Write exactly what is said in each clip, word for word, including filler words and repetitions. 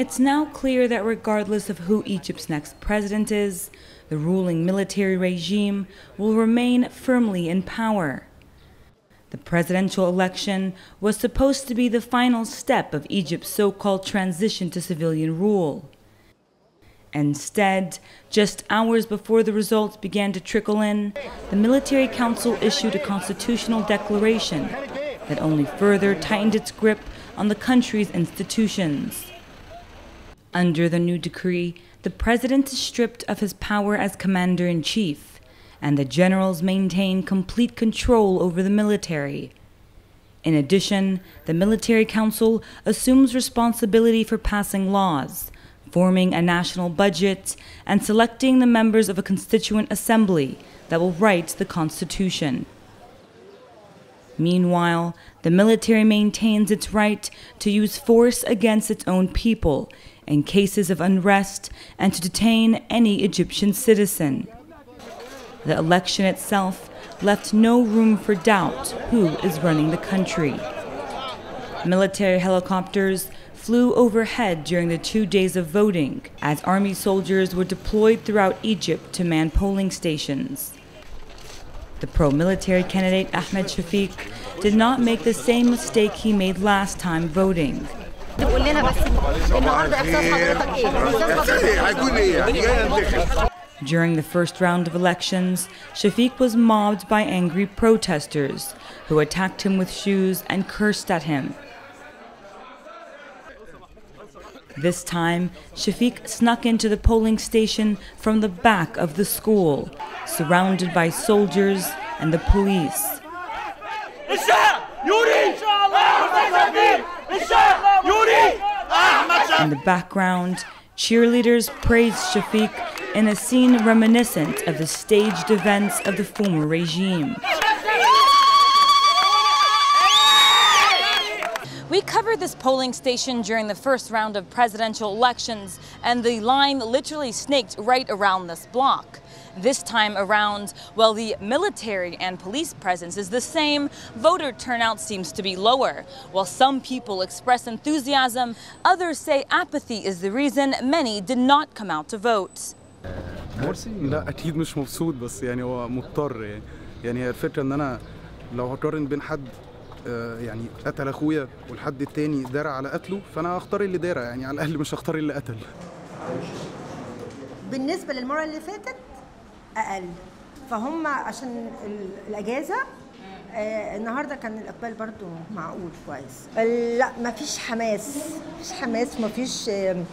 It's now clear that regardless of who Egypt's next president is, the ruling military regime will remain firmly in power. The presidential election was supposed to be the final step of Egypt's so-called transition to civilian rule. Instead, just hours before the results began to trickle in, the military council issued a constitutional declaration that only further tightened its grip on the country's institutions. Under the new decree, the president is stripped of his power as commander-in-chief, and the generals maintain complete control over the military. In addition, the military council assumes responsibility for passing laws, forming a national budget, and selecting the members of a constituent assembly that will write the constitution. Meanwhile, the military maintains its right to use force against its own people in cases of unrest and to detain any Egyptian citizen. The election itself left no room for doubt who is running the country. Military helicopters flew overhead during the two days of voting as army soldiers were deployed throughout Egypt to man polling stations. The pro-military candidate Ahmed Shafiq did not make the same mistake he made last time voting. During the first round of elections, Shafiq was mobbed by angry protesters who attacked him with shoes and cursed at him. This time, Shafiq snuck into the polling station from the back of the school, surrounded by soldiers and the police. In the background, cheerleaders praised Shafiq in a scene reminiscent of the staged events of the former regime. We covered this polling station during the first round of presidential elections, and the line literally snaked right around this block. This time around, while the military and police presence is the same, voter turnout seems to be lower. While some people express enthusiasm, others say apathy is the reason many did not come out to vote. مرسي؟ لا أكيد مش مبسوط، بس يعني هو مضطر يعني يعني هي الفكرة إن أنا لو هقارن بين حد يعني قتل أخويا والحد التاني دار على قتله، فأنا هختار اللي دار، يعني على الأقل مش هختار اللي قتل. بالنسبة للمرة اللي فاتت أقل، فهم عشان الأجازة النهارده كان الإقبال برضو معقول كويس. لا مفيش حماس، مفيش حماس، مفيش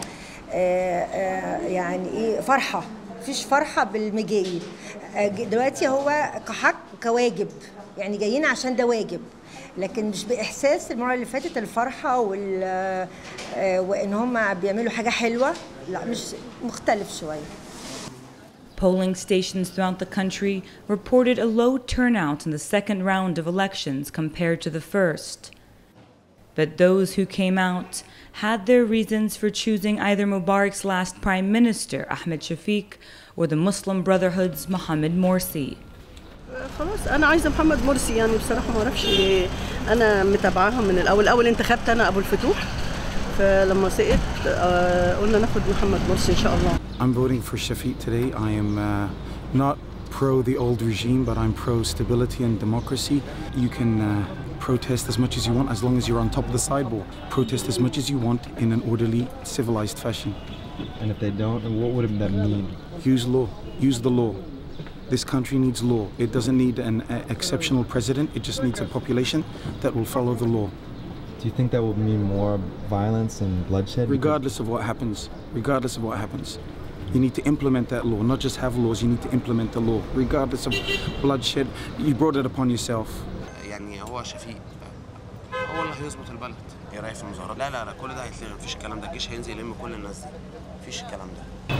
يعني إيه فرحة. مفيش فرحة بالمجاي. دلوقتي هو كحق كواجب، يعني جايين عشان ده واجب، لكن مش بإحساس المرة اللي فاتت الفرحة وال وإن هم بيعملوا حاجة حلوة، لا مش مختلف شوية. Polling stations throughout the country reported a low turnout in the second round of elections compared to the first. But those who came out had their reasons for choosing either Mubarak's last prime minister, Ahmed Shafiq, or the Muslim Brotherhood's Mohamed Morsi. خلاص أنا عايزة محمد مرسي، يعني بصراحة ما أعرفش، أنا متابعاها من الأول. الأول انتخبت أنا أبو الفتوح، فلما سقط قلنا ناخد محمد مرسي إن شاء الله. I'm voting for Shafiq today. I am uh, not pro the old regime, but I'm pro stability and democracy. You can uh, protest as much as you want as long as you're on top of the sidewalk. Protest as much as you want in an orderly, civilized fashion. And if they don't, what would that mean? Use law. Use the law. This country needs law. It doesn't need an uh, exceptional president. It just needs a population that will follow the law. Do you think that will mean more violence and bloodshed? Regardless of what happens. Regardless of what happens. You need to implement that law, not just have laws, you need to implement the law, regardless of bloodshed. You brought it upon yourself. يعني هو شفيق هو اللي هيظبط البلد. ايه رايك في المظاهرات؟ لا لا لا كل ده هيتلغي، مفيش الكلام ده، الجيش هينزل يلم كل الناس دي. مفيش الكلام ده.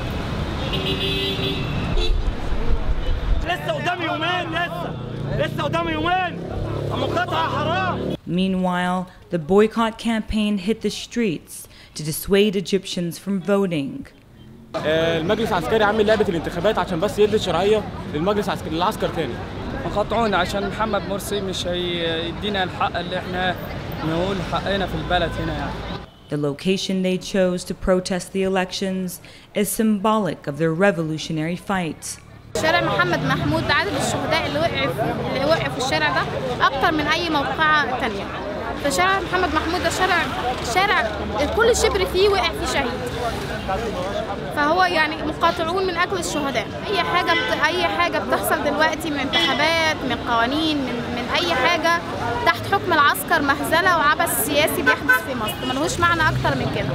لسه قدامي يومين، لسه لسه قدامي يومين. المقاطعة حرام. Meanwhile, the boycott campaign hit the streets to dissuade Egyptians from voting. المجلس العسكري عامل لعبة الانتخابات عشان بس يدي شرعية للمجلس العسكري للعسكر تاني. مقاطعونا عشان محمد مرسي مش هيدينا الحق اللي احنا نقول حقنا في البلد هنا يعني. The location they chose to protest the elections is symbolic of their revolutionary fight. شارع محمد محمود عدد الشهداء اللي وقعوا اللي وقعوا في الشارع ده أكتر من أي موقعة تانية. فشارع محمد محمود ده شارع شارع كل شبر فيه وقع فيه شهيد. فهو يعني مقاطعون من أجل الشهداء. أي حاجة أي حاجة بتحصل دلوقتي من انتخابات، من قوانين، من, من أي حاجة تحت حكم العسكر مهزلة وعبث سياسي بيحدث في مصر. ملهوش معنى أكتر من كده.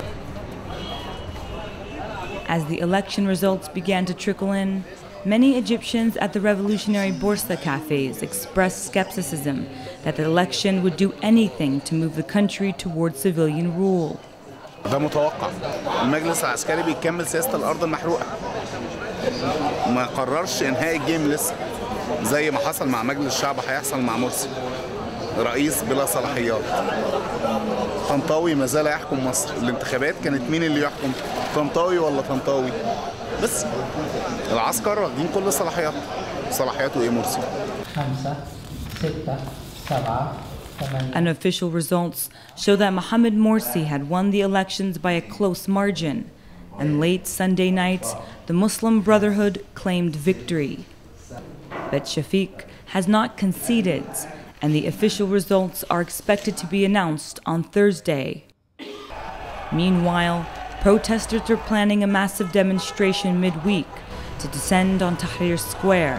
As the election results began to trickle in, many Egyptians at the revolutionary Borsa cafes expressed skepticism that the election would do anything to move the country toward civilian rule. ده متوقع. المجلس العسكري بيكمل سياسة الأرض المحروقة. ما قررش إنهاء الجيم لسه. زي ما حصل مع مجلس الشعب هيحصل مع مرسي. رئيس بلا صلاحيات. طنطاوي ما زال يحكم مصر. الانتخابات كانت مين اللي يحكم؟ طنطاوي ولا طنطاوي؟ بس العسكر واخدين كل صلاحيات. صلاحياته ايه مرسي؟ خمسة ستة سبعة Unofficial results show that Mohamed Morsi had won the elections by a close margin, and late Sunday night, the Muslim Brotherhood claimed victory. But Shafiq has not conceded, and the official results are expected to be announced on Thursday. Meanwhile, protesters are planning a massive demonstration midweek to descend on Tahrir Square,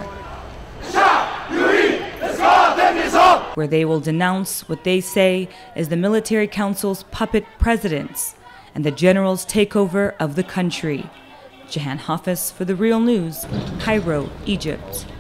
where they will denounce what they say is the military council's puppet presidents and the general's takeover of the country. Jahan Hafiz for The Real News, Cairo, Egypt.